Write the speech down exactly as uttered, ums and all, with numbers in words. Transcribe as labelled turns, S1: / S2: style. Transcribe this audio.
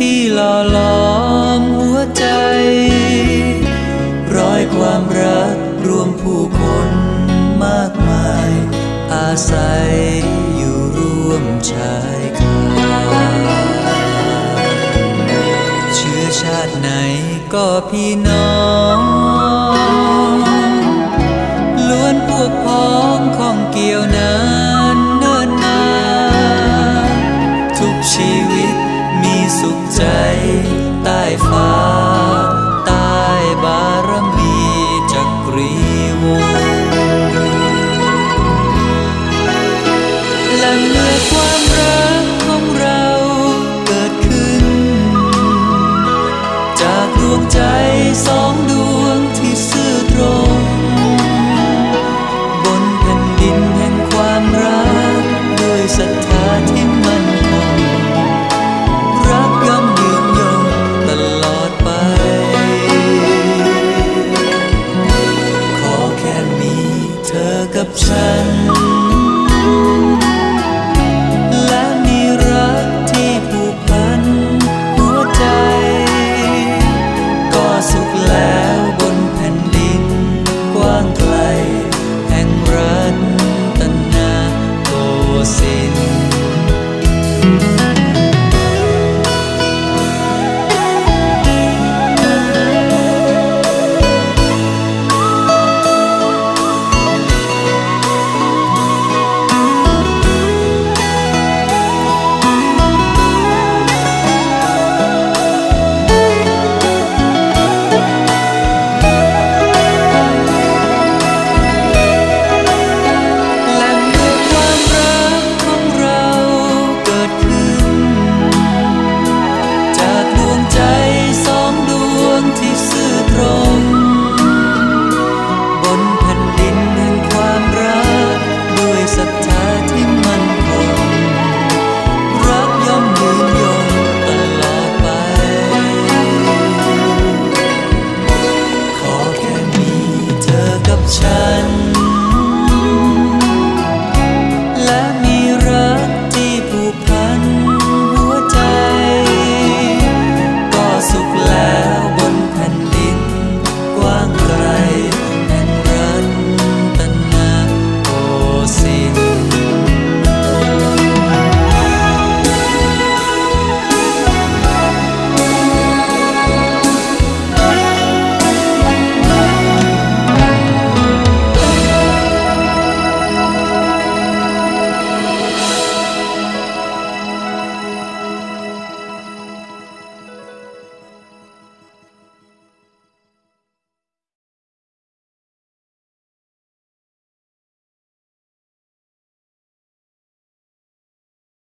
S1: ที่หล่อหลอมหัวใจร้อยความรักรวมผู้คนมากมายอาศัยอยู่ร่วมชายคาเชื้อชาติไหนก็พี่น้องล้วนพวกพ้องของเกี่ยวนานเนิ่นนานทุกชีวิตมีสุขใจใต้ฟ้าใต้บารมีจักรีวงศ์และเมื่อความรักของเราเกิดขึ้นจากดวงใจสองดวงที่ซื่อตรงบนแผ่นดินแห่งความรักด้วยศรัทธาที่มั่นคงรักย่อมยืนยงตลอดไปขอแค่มีเธอกับฉันและมีรักที่ผูกพันหัวใจก็สุขแล้วบนแผ่นดินกว้างไกลแห่งรัตนาโกสินทร์